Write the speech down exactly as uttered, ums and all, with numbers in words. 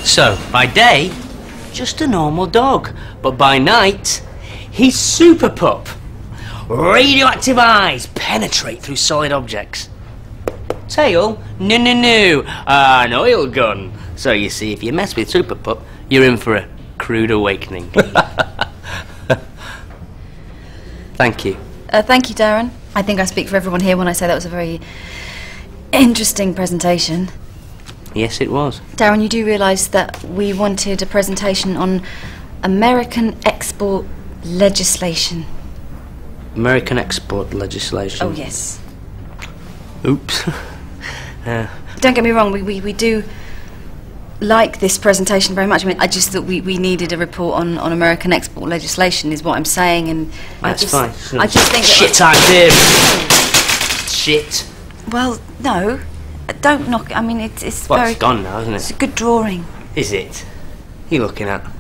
So, by day, just a normal dog. But by night, he's Superpup. Radioactive eyes penetrate through solid objects. Tail? No, no, no. Ah, an oil gun. So you see, if you mess with Superpup, you're in for a crude awakening. Thank you. Uh, thank you, Darren. I think I speak for everyone here when I say that was a very interesting presentation. Yes, it was. Darren, you do realise that we wanted a presentation on American export legislation. American export legislation? Oh, yes. Oops. uh. Don't get me wrong, we, we, we do like this presentation very much. I mean, I just thought we, we needed a report on, on American export legislation is what I'm saying, and That's I just, fine. I just think Shit that idea. Shit. Well, no. Don't knock. I mean, it's it's Well, very. it's gone now, isn't it? It's a good drawing. Is it? You looking at?